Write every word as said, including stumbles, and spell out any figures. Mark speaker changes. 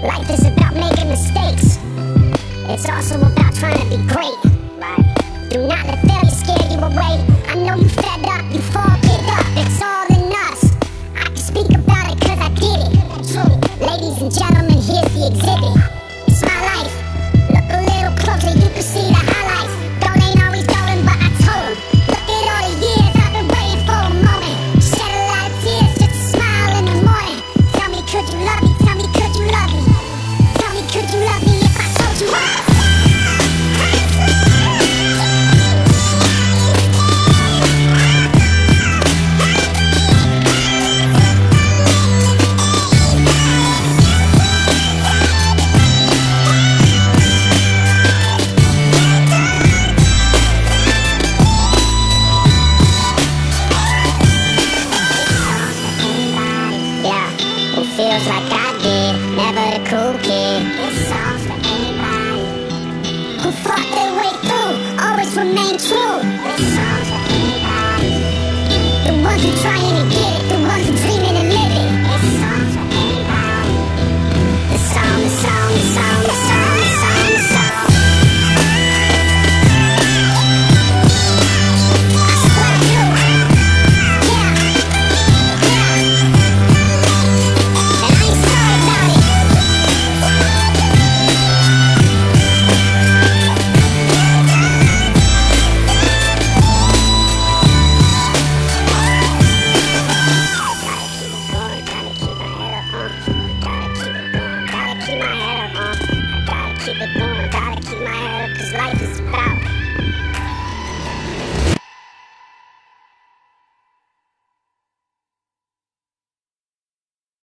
Speaker 1: Life is about making mistakes. It's also about trying to be great. Do not let failure scare you away. I know you fed up, you fall, get up. It's all in us. I can speak about it cause I did it. True. Ladies and gentlemen, here's the exhibit. It's my life. Look a little closer, you can see the highlights. Gold ain't always golden, but I told him. Look at all the years I've been waiting for a moment. Shed a lot of tears just to smile in the morning. Tell me, could you love me? Tell me, could you love me? Tell me, could you love me if I told you how? Feels like I did, never the cool kid. This song's for anybody who fought their way through, always remain true. This song's for anybody, the ones who trying to get it.